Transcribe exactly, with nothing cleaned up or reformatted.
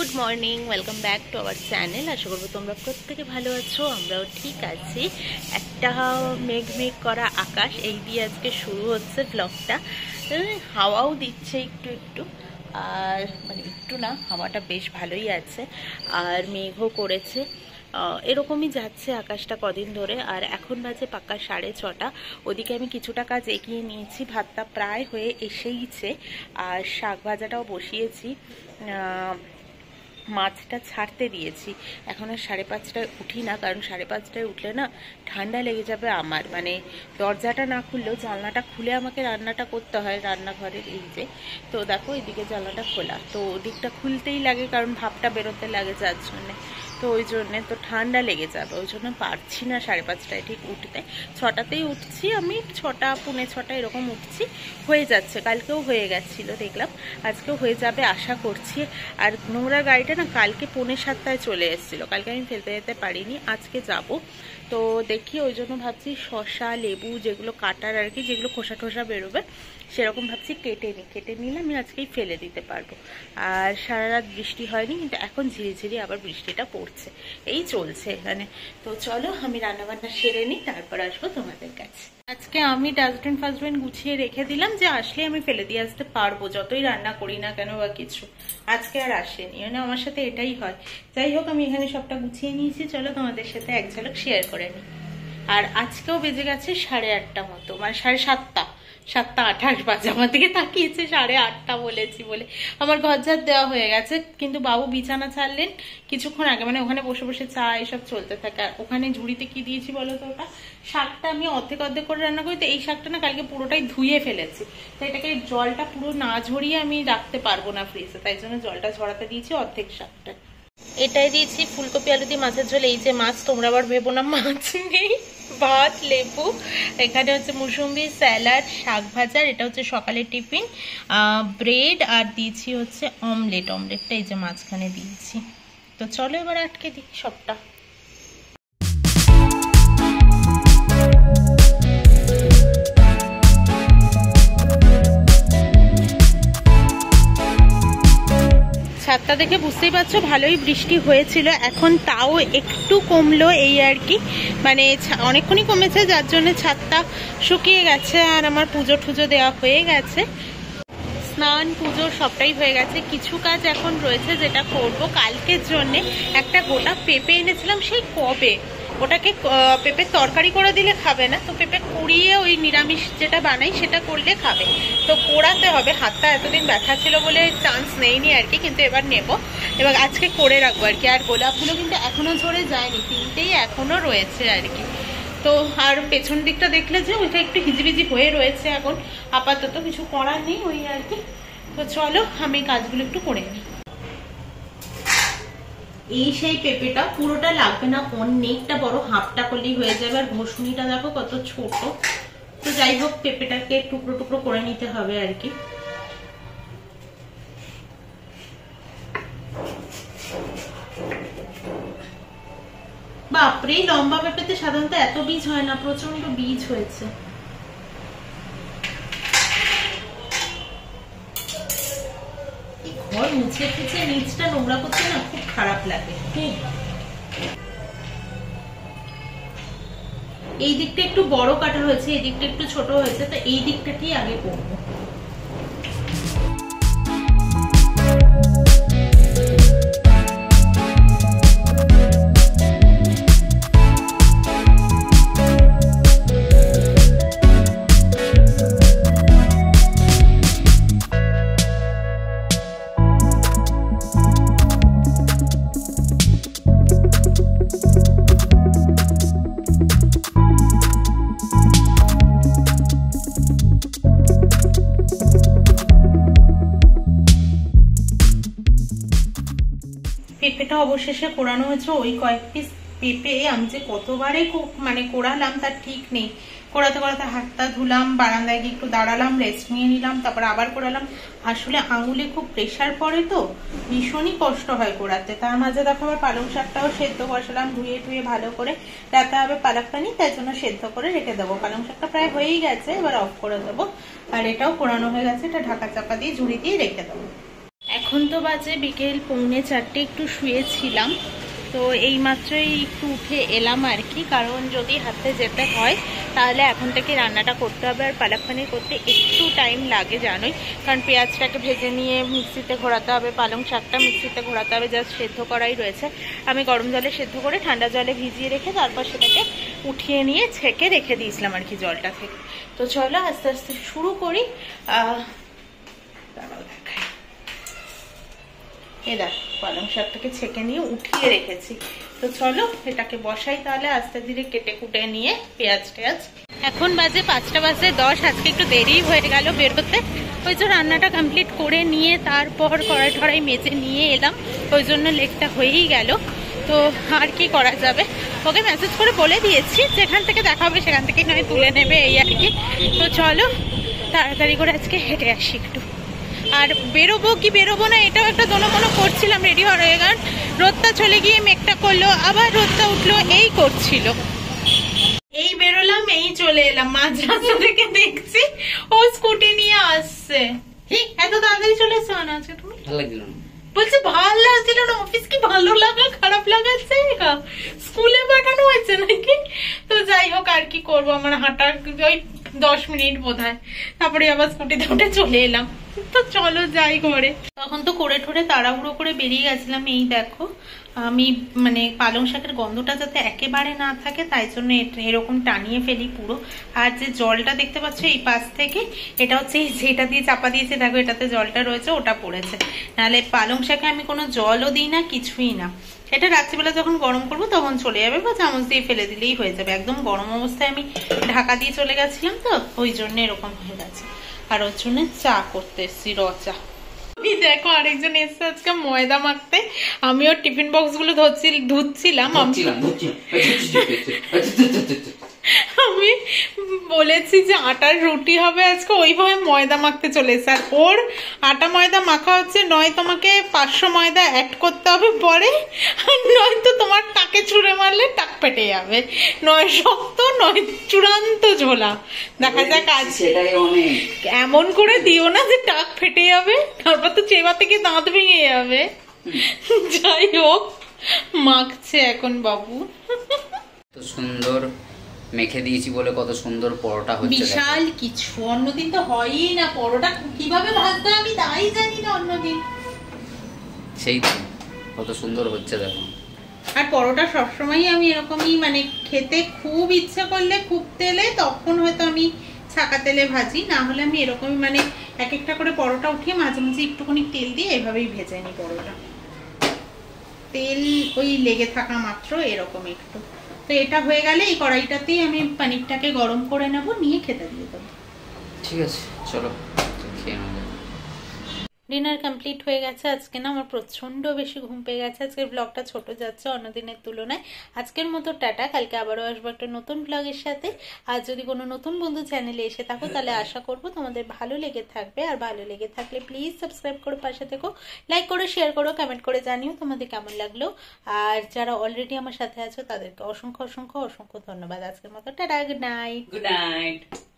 Good morning, welcome back to our channel. আশা করবো তোমরা প্রত্যেকে ভালো আছো, আমরাও ঠিক আছি। একটা মেঘ মেঘ করা আকাশ, এই দিয়ে আজকে শুরু হচ্ছে ব্লগটা। হাওয়াও দিচ্ছে একটু একটু, আর মানে একটু না, হাওয়াটা বেশ ভালোই আছে, আর মেঘও করেছে। এরকমই যাচ্ছে আকাশটা কদিন ধরে। আর এখন বাজে পাক্কা সাড়ে ছটা। ওদিকে আমি কিছুটা কাজ এগিয়ে নিয়েছি, ভাতটা প্রায় হয়ে এসেইছে, আর শাক ভাজাটাও বসিয়েছি, মাছটা ছাড়তে দিয়েছি। এখন আর সাড়ে পাঁচটায় উঠি না, কারণ সাড়ে পাঁচটায় উঠলে না ঠান্ডা লেগে যাবে আমার। মানে দরজাটা না খুললেও জানলাটা খুলে আমাকে রান্নাটা করতে হয়, রান্নাঘরের এই যে। তো দেখো এদিকে জানলাটা খোলা, তো ওদিকটা খুলতেই লাগে, কারণ ভাবটা বেরোতে লাগে, যার জন্যে। তো ওই জন্যে তো ঠান্ডা লেগে যাবে, ওই জন্য পারছি না সাড়ে পাঁচটায় ঠিক উঠতে। ছটাতেই উঠছি আমি, ছটা পৌনে ছটা এরকম উঠছি, হয়ে যাচ্ছে। কালকেও হয়ে গেছিলো দেখলাম, আজকেও হয়ে যাবে আশা করছি। আর নোংরা গাড়িটা না কালকে পৌনে সাতটায় চলে এসেছিলো, কালকে আমি ফেলতে যেতে পারিনি, আজকে যাব। তো দেখি, ওই জন্য ভাবছি শসা লেবু যেগুলো কাটার আর কি, যেগুলো খোসা ঠোসা বেরোবে সেরকম ভাবছি কেটে নিই, কেটে নিলে আমি আজকেই ফেলে দিতে পারবো। আর সারা রাত বৃষ্টি হয়নি, কিন্তু এখন ঝিরিঝিরি আবার বৃষ্টিটা পড়ছে, এই চলছে এখানে। তো চলো আমি রান্নাবান্না সেরে নিই, তারপর আসবো তোমাদের কাছে। আজকে আমি ডাস্টবিন ফাস্টবিন গুছিয়ে রেখে দিলাম, যে আসলে আমি ফেলে দিয়ে আসতে পারবো, যতই রান্না করি না কেন বা কিছু। আজকে আর আসেনি, মানে আমার সাথে এটাই হয়। যাই হোক, আমি এখানে সবটা গুছিয়ে নিয়েছি, চলো তোমাদের সাথে এক ঝলক শেয়ার করে নিই। আর আজকেও বেজে গেছে সাড়ে আটটা মতো, মানে সাড়ে সাতটা সাতটা আঠাশ বাজে। আমার দিকে তাকিয়েছে, সাড়ে আটটা বলেছি বলে। আমার ঘর ঝাড় দেওয়া হয়ে গেছে, কিন্তু বাবু বিছানা ছাড়লেন কিছুক্ষণ আগে, মানে ওখানে বসে বসে চা এসব চলতে থাকে। আর ওখানে ঝুড়িতে কি দিয়েছি বলো তো, ওটা শাকটা আমি অর্ধেক অর্ধেক করে রান্না করি, তো এই শাকটা না কালকে পুরোটাই ধুয়ে ফেলেছি, তো এটাকে জলটা পুরো না ঝরিয়ে আমি রাখতে পারবো না ফ্রিজে, তাই জন্য জলটা ঝরাতে দিয়েছি অর্ধেক শাকটা। এটাই দিয়েছি ফুলকপি আলু দিয়ে মাছের ঝোল। এই যে মাছ, তোমরা আবার ভেবো না মাছ নেই, ভাত লেবু, এখানে হচ্ছে মুসুম্বি, স্যালাড, শাক ভাজা, এটা হচ্ছে সকালের টিফিন, ব্রেড, আর দিয়েছি হচ্ছে অমলেট। অমলেটটা এই যে মাঝখানে দিয়েছি। তো চলো এবার আটকে দিই সবটা। ছাদটা দেখে বুঝতেই পারছো ভালোই বৃষ্টি হয়েছিল, এখন তাও একটু কমলো এই আর কি, মানে অনেকক্ষণই কমেছে, যার জন্য ছাদটা শুকিয়ে গেছে। আর আমার পুজো টুজো দেওয়া হয়ে গেছে, স্নান পুজো সবটাই হয়ে গেছে। কিছু কাজ এখন রয়েছে যেটা করব কালকের জন্যে। একটা গোটা পেঁপে এনেছিলাম সেই কবে, ওটাকে পেঁপের তরকারি করে দিলে খাবে না, তো পেঁপে কুড়িয়ে ওই নিরামিষ যেটা বানাই সেটা করলে খাবে। তো কোড়াতে হবে, হাতটা এতদিন ব্যথা ছিল বলে চান্স নেইনি আর কি, কিন্তু এবার নেব, এবার আজকে করে রাখবো আর কি। আর গোলাপগুলো কিন্তু এখনো ঝরে যায়নি, তিনটেই এখনো রয়েছে আর কি। তো আর পেছন দিকটা দেখলে যে ওইটা একটু হিজিবিজি হয়ে রয়েছে এখন, আপাতত কিছু করার নেই ওই আর কি। তো চলো আমি কাজগুলো একটু করে নিই। এই সেই পেঁপেটা, পুরোটা লাগবে না, অনেকটা বড়, হাফটা করলেই হয়ে যাবে। আর ঘষুনিটা দেখো কত ছোট। তো যাই হোক, পেঁপেটাকে টুকরো টুকরো করে নিতে হবে আর কি। বাপরে, লম্বা পেঁপেতে সাধারণত এত বীজ হয় না, প্রচন্ড বীজ হয়েছে। ঘর মুছে ফুছে নিচটা নোংরা করতে না খুব খারাপ লাগে। এই দিকটা একটু বড় কাটা হয়েছে, এই দিকটা একটু ছোট হয়েছে, তো এই দিকটাকেই আগে করবো। পেঁপেটা অবশেষে কোড়ানো হয়েছে, ওই কয়েক পিস পেঁপে আমি যে কতবারে মানে কোড়ালাম তার ঠিক নেই। কোড়াতে কোড়াতে হাতটা ধুলাম, বারান্দায় গিয়ে একটু দাঁড়ালাম, রেস্ট নিয়ে নিলাম, তারপর আবার কোড়ালাম। আসলে আঙুলে খুব প্রেশার পড়ে, তো ভীষণই কষ্ট হয় কোড়াতে। তার মাঝে দেখো আবার পালং শাকটাও সেদ্ধ বসালাম, ধুয়ে টুয়ে ভালো করে, রাতে হবে পালকটা নিই, তাই জন্য সেদ্ধ করে রেখে দেবো। পালং শাকটা প্রায় হয়েই গেছে, এবার অফ করে দেবো। আর এটাও কোড়ানো হয়ে গেছে, এটা ঢাকা চাপা দিয়ে ঝুড়ি দিয়ে রেখে দেবো। এখন তো বাজে বিকেল পৌনে চারটে, একটু শুয়েছিলাম, তো এই মাত্রই একটু উঠে এলাম আর কি। কারণ যদি হাতে যেতে হয় তাহলে এখন থেকে রান্নাটা করতে হবে, আর পালক পানির করতে একটু টাইম লাগে জানোই, কারণ পেঁয়াজটাকে ভেজে নিয়ে মিক্সিতে ঘোরাতে হবে, পালং শাকটা মিক্সিতে ঘোরাতে হবে, জাস্ট সেদ্ধ করাই রয়েছে। আমি গরম জলে সেদ্ধ করে ঠান্ডা জলে ভিজিয়ে রেখে তারপর সেটাকে উঠিয়ে নিয়ে ছেঁকে রেখে দিয়েছিলাম আর কি জলটা থেকে। তো চলো আস্তে আস্তে শুরু করি। আহ এদা পালং শাকটাকে ছেঁকে নিয়ে উঠিয়ে রেখেছি, তো চলো এটাকে বসাই তাহলে আস্তে ধীরে কেটে কুটে নিয়ে পেঁয়াজ টেয়াজ। এখন বাজে পাঁচটা বাজে দশ, আজকে একটু দেরি হয়ে গেল বেরোতে, ওই জন্য রান্নাটা কমপ্লিট করে নিয়ে তারপর কড়াই টড়াই মেজে নিয়ে এলাম, ওই জন্য লেটটা হয়েই গেল। তো আর কি করা যাবে, ওকে মেসেজ করে বলে দিয়েছি যেখান থেকে দেখা হবে সেখান থেকে নয় তুলে নেবে এই আর কি। তো চলো তাড়াতাড়ি করে আজকে হেঁটে আসি একটু। আর বেরোবো কি বেরোবো না এটাও একটা দোনো মনো করছিলাম, রেডি হয়ে গেল, রোদটা চলে গিয়ে মেঘটা করলো, আবার রোদটা উঠলো, এই করছিল। এই বেরোলাম এই চলে এলাম, মাঝ রাস্তা থেকে দেখছি ও স্কুটি নিয়ে আসছে। এত তাড়াতাড়ি চলে এসছো না আজকে তুমি? ভালো লাগছিল না বলছে, ভালো লাগছিল না, অফিস কি ভালো লাগা খারাপ লাগাচ্ছে, স্কুলে পাঠানো হয়েছে নাকি? তো যাই হোক আর কি করবো, আমার হাঁটার ওই দশ মিনিট বোধ হয়, তারপরে আবার স্কুটিতে উঠে চলে এলাম। তো চলো যাই ঘরে। তখন তো করে ঠোরে তাড়াহুড়ো করে বেরিয়ে গেছিলাম। এই দেখো আমি মানে পালং শাকের গন্ধটা যাতে একেবারে না থাকে তাই জন্য এরকম টানিয়ে ফেলি পুরো। আর যে জলটা দেখতে পাচ্ছ এই পাশ থেকে, এটা হচ্ছে যেটা দিয়ে চাপা দিয়েছে, দেখো এটাতে জলটা রয়েছে, ওটা পড়েছে। নাহলে পালং শাকে আমি কোনো জলও দিই না, কিছুই না। এটা রাত্রিবেলা যখন গরম করবো তখন চলে যাবে, বা চামচ দিয়ে ফেলে দিলেই হয়ে যাবে। একদম গরম অবস্থায় আমি ঢাকা দিয়ে চলে গেছিলাম, তো ওই জন্য এরকম হয়ে গেছে। আর ওর জন্য চা করতে এসছি, র চা। দেখো আরেকজন এসছে আজকে ময়দা মাখতে, আমিও টিফিন বক্স গুলো ধুচ্ছিলাম। আমি বলেছি যে আটার রুটি হবে আজকে, ওইভাবে ময়দা মাখতে চলে এসছে। আর ওর আটা ময়দা মাখা হচ্ছে, নয় তোমাকে পাঁচশো ময়দা অ্যাড করতে হবে পরে, আর নয়তো তোমার টাকে ছুঁড়ে মারলে টাক পেটে যাবে, নয় শক্ত নয় চূড়ান্ত ঝোলা। দেখা যাক আজ, এমন করে দিও না যে টাক ফেটে যাবে, তারপর তো চেবা থেকে দাঁত ভেঙে যাবে। যাই হোক মাখছে এখন বাবু। তো সুন্দর মেখে দিয়েছি বলে কত সুন্দর পরোটা হচ্ছে, বিশাল কিছু। অন্যদিন তো হয়ই না, পরোটা কিভাবে ভাজতে আমি তাই জানি না অন্যদিন। সেই তো কত সুন্দর হচ্ছে দেখো। আর পরোটা সবসময়ই আমি এরকমই, মানে খেতে খুব ইচ্ছা করলে খুব তেলে, তখন হয়তো আমি ছাকা তেলে ভাজি, না হলে আমি এরকমই মানে এক একটা করে পরোটা উঠিয়ে মাঝে মাঝে একটুখানি তেল দিয়ে এভাবেই ভেজে নিই পরোটা, তেল ওই লেগে থাকা মাত্র এরকম একটু। তো এটা হয়ে গেলে এই কড়াইটাতেই আমি পনিরটাকে গরম করে নেব, নিয়ে খেতে দিয়ে দেবো। ঠিক আছে চলো খেয়ে নেবো। ডিনার কমপ্লিট হয়ে গেছে। আজকে না আমার প্রচন্ড বেশি ঘুম পেয়ে গেছে, আজকের ব্লগটা ছোট যাচ্ছে অন্য দিনের তুলনায়। আজকের মতো টাটা, কালকে আবারও আসবো একটা নতুন ব্লগের সাথে। আর যদি কোনো নতুন বন্ধু চ্যানেলে এসে থাকো তাহলে আশা করবো তোমাদের ভালো লেগে থাকবে, আর ভালো লেগে থাকলে প্লিজ সাবস্ক্রাইব করে পাশে থেকো, লাইক করো, শেয়ার করো, কমেন্ট করে জানিও তোমাদের কেমন লাগলো। আর যারা অলরেডি আমার সাথে আছো তাদেরকে অসংখ্য অসংখ্য অসংখ্য ধন্যবাদ। আজকের মতো tata, good night. Good night.